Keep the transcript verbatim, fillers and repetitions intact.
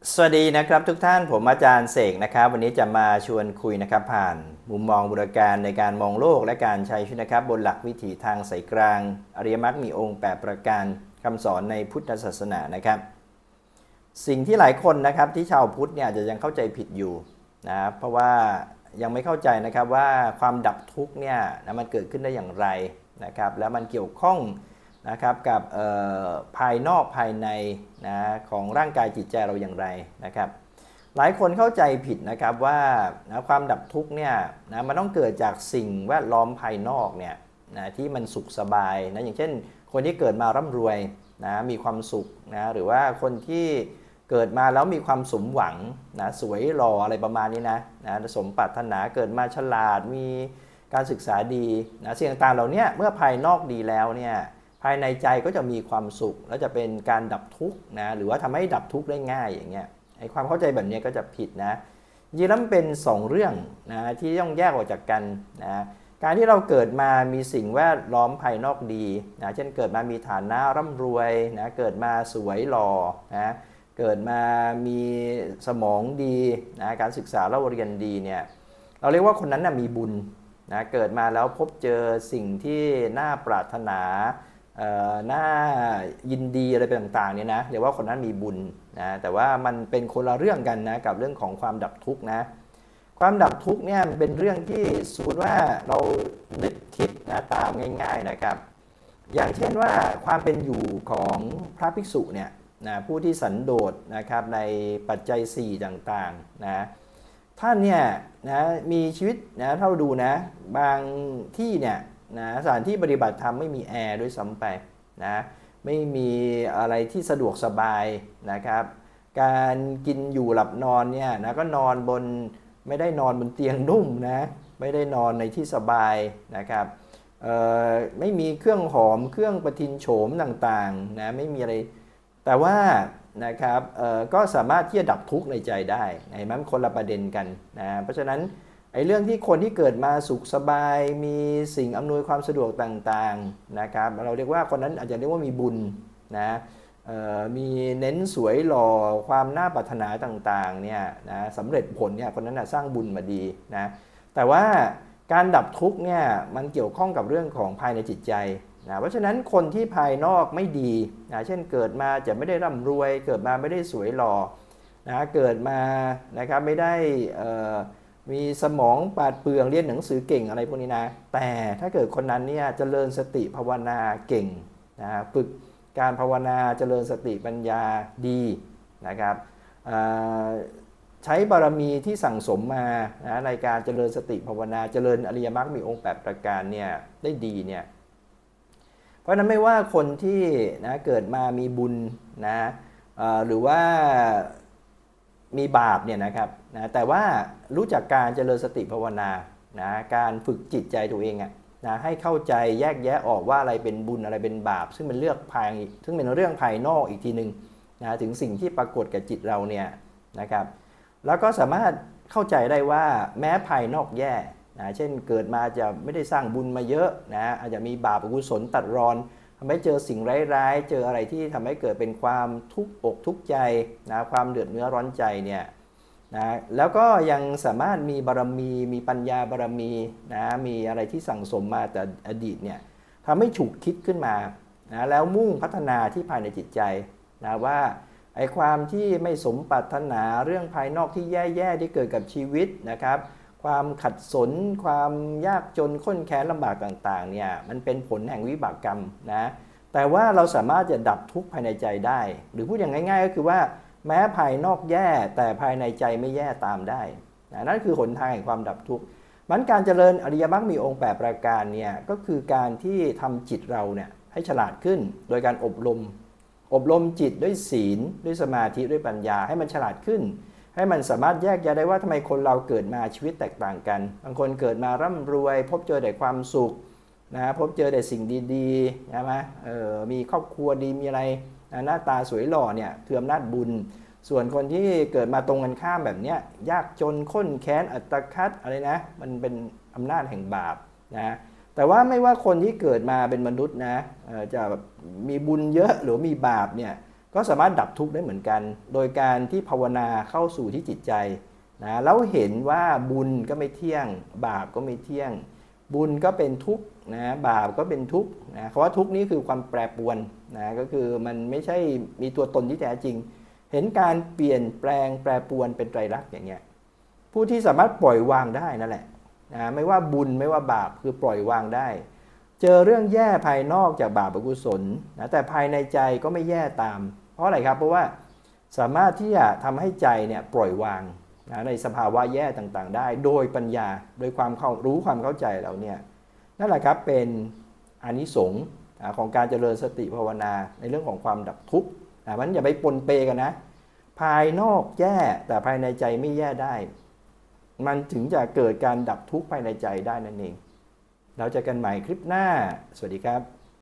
สวัสดีนะครับทุกท่านผมอาจารย์เสกนะครับวันนี้จะมาชวนคุยนะครับผ่านมุมมองบูรการในการมองโลกและการใช้ชีวิตนะครับบนหลักวิถีทางสายกลางอริยมรรคมีองค์แปดประการคำสอนในพุทธศาสนานะครับสิ่งที่หลายคนนะครับที่ชาวพุทธเนี่ยอาจจะยังเข้าใจผิดอยู่นะเพราะว่ายังไม่เข้าใจนะครับว่าความดับทุกข์เนี่ยนะมันเกิดขึ้นได้อย่างไรนะครับแล้วมันเกี่ยวข้องนะครับกับภายนอกภายในนะของร่างกายจิตใจเราอย่างไรนะครับหลายคนเข้าใจผิดนะครับว่านะความดับทุกข์เนี่ยนะมันต้องเกิดจากสิ่งแวดล้อมภายนอกเนี่ยนะที่มันสุขสบายนะอย่างเช่นคนที่เกิดมาร่ำรวยนะมีความสุขนะหรือว่าคนที่เกิดมาแล้วมีความสมหวังนะสวยหล่ออะไรประมาณนี้นะนะสมปรารถนาเกิดมาฉลาดมีการศึกษาดีนะสิ่งต่างๆเหล่านี้เมื่อภายนอกดีแล้วเนี่ยภายในใจก็จะมีความสุขและจะเป็นการดับทุกข์นะหรือว่าทำให้ดับทุกข์ได้ง่ายอย่างเงี้ยไอ้ความเข้าใจแบบนี้ก็จะผิดนะจริงๆแล้วมันเป็นสองเรื่องนะที่ต้องแยกออกจากกันนะการที่เราเกิดมามีสิ่งแวดล้อมภายนอกดีนะเช่นเกิดมามีฐานะร่ำรวยนะเกิดมาสวยหล่อนะเกิดมามีสมองดีนะการศึกษาเล่าเรียนดีเนี่ยเราเรียกว่าคนนั้นนะมีบุญนะเกิดมาแล้วพบเจอสิ่งที่น่าปรารถนาน่ายินดีอะไรต่างๆเนี่ยนะเรียกว่าคนนั้นมีบุญนะแต่ว่ามันเป็นคนละเรื่องกันนะกับเรื่องของความดับทุกข์นะความดับทุกข์เนี่ยเป็นเรื่องที่สมมติว่าเรานึกคิดนะตามง่ายๆนะครับอย่างเช่นว่าความเป็นอยู่ของพระภิกษุเนี่ยนะผู้ที่สันโดษนะครับในปัจจัยสี่ต่างๆนะท่านเนี่ยนะมีชีวิตนะถ้าเราดูนะบางที่เนี่ยนะสถานที่ปฏิบัติธรรมไม่มีแอร์ด้วยซ้ำไปนะไม่มีอะไรที่สะดวกสบายนะครับการกินอยู่หลับนอนเนี่ยนะก็นอนบนไม่ได้นอนบนเตียงนุ่มนะไม่ได้นอนในที่สบายนะครับไม่มีเครื่องหอมเครื่องประทินโฉมต่างๆนะไม่มีอะไรแต่ว่านะครับก็สามารถที่จะดับทุกข์ในใจได้เห็นไหมมันคนละประเด็นกันนะเพราะฉะนั้นไอ้เรื่องที่คนที่เกิดมาสุขสบายมีสิ่งอำนวยความสะดวกต่างๆนะครับเราเรียกว่าคนนั้นอาจจะเรียกว่ามีบุญนะมีเน้นสวยหล่อความน่าปรารถนาต่างๆเนี่ยนะสำเร็จผลเนี่ยคนนั้นนะสร้างบุญมาดีนะแต่ว่าการดับทุกข์เนี่ยมันเกี่ยวข้องกับเรื่องของภายในจิตใจนะเพราะฉะนั้นคนที่ภายนอกไม่ดีนะเช่นเกิดมาจะไม่ได้ร่ำรวยเกิดมาไม่ได้สวยหล่อนะเกิดมานะครับไม่ได้มีสมองปราดเปรื่องเรียนหนังสือเก่งอะไรพวกนี้นะแต่ถ้าเกิดคนนั้นเนี่ยเจริญสติภาวนาเก่งนะฝึกการภาวนาเจริญสติปัญญาดีนะครับใช้บารมีที่สั่งสมมานะในการเจริญสติภาวนาเจริญอริยมรรคมีองค์แปดประการเนี่ยได้ดีเนี่ยเพราะนั้นไม่ว่าคนที่นะเกิดมามีบุญนะหรือว่ามีบาปเนี่ยนะครับนะแต่ว่ารู้จักการเจริญสติภาวนานะการฝึกจิตใจตัวเองอะนะให้เข้าใจแยกแยะออกว่าอะไรเป็นบุญอะไรเป็นบาปซึ่งเป็นเรื่องภายซึ่งเป็นเรื่องภายนอกอีกทีหนึ่งนะถึงสิ่งที่ปรากฏกับจิตเราเนี่ยนะครับแล้วก็สามารถเข้าใจได้ว่าแม้ภายนอกแย่นะเช่นเกิดมาจะไม่ได้สร้างบุญมาเยอะนะอาจจะมีบาปอกุศลตัดรอนทำให้เจอสิ่งร้ายๆเจออะไรที่ทำให้เกิดเป็นความทุกข์อกทุกข์ใจนะความเดือดเนื้อร้อนใจเนี่ยนะแล้วก็ยังสามารถมีบารมีมีปัญญาบารมีนะมีอะไรที่สั่งสมมาแต่อดีตเนี่ยทำให้ฉุกคิดขึ้นมานะแล้วมุ่งพัฒนาที่ภายในจิตใจนะว่าไอ้ความที่ไม่สมปรารถนาเรื่องภายนอกที่แย่ๆที่เกิดกับชีวิตนะครับความขัดสนความยากจนข้นแค้นลำบากต่างๆเนี่ยมันเป็นผลแห่งวิบากกรรมนะแต่ว่าเราสามารถจะดับทุกข์ภายในใจได้หรือพูดอย่างง่ายๆก็คือว่าแม้ภายนอกแย่แต่ภายในใจไม่แย่ตามได้นะนั่นคือหนทางแห่งความดับทุกข์มันการเจริญอริยมรรคมีองค์แปดประการเนี่ยก็คือการที่ทำจิตเราเนี่ยให้ฉลาดขึ้นโดยการอบรมอบรมจิตด้วยศีลด้วยสมาธิด้วยปัญญาให้มันฉลาดขึ้นให้มันสามารถแยกแยะได้ว่าทำไมคนเราเกิดมาชีวิตแตกต่างกันบางคนเกิดมาร่ำรวยพบเจอแต่ความสุขนะพบเจอแต่สิ่งดีๆใช่ไหมเออมีครอบครัวดีมีอะไรหน้าตาสวยหล่อเนี่ยคืออำนาจบุญส่วนคนที่เกิดมาตรงกันข้ามแบบนี้ยากจนข้นแค้นอัตคัดอะไรนะมันเป็นอำนาจแห่งบาปนะแต่ว่าไม่ว่าคนที่เกิดมาเป็นมนุษย์นะจะแบบมีบุญเยอะหรือมีบาปเนี่ยก็สามารถดับทุกข์ได้เหมือนกัน โดยการที่ภาวนาเข้าสู่ที่จิตใจนะแล้วเห็นว่าบุญก็ไม่เที่ยงบาปก็ไม่เที่ยงบุญก็เป็นทุกข์นะบาปก็เป็นทุกข์นะคำว่าทุกข์นี้คือความแปรปรวนนะก็คือมันไม่ใช่มีตัวตนที่แท้จริงเห็นการเปลี่ยนแปลงแปรปรวนเป็นไตรลักษณ์อย่างเงี้ยผู้ที่สามารถปล่อยวางได้นั่นแหละนะไม่ว่าบุญไม่ว่าบาปคือปล่อยวางได้เจอเรื่องแย่ภายนอกจากบาปอกุศลนะแต่ภายในใจก็ไม่แย่ตามเพราะอะไรครับเพราะว่าสามารถที่จะทำให้ใจเนี่ยปล่อยวางนะในสภาวะแย่ต่างๆได้โดยปัญญาโดยความเข้ารู้ความเข้าใจเราเนี่ยนั่นแหละครับเป็นอานิสงส์ของการเจริญสติภาวนาในเรื่องของความดับทุกข์นะมันอย่าไปปนเปกันนะภายนอกแย่แต่ภายในใจไม่แย่ได้มันถึงจะเกิดการดับทุกข์ภายในใจได้นั่นเองเราเจอกันใหม่คลิปหน้าสวัสดีครับ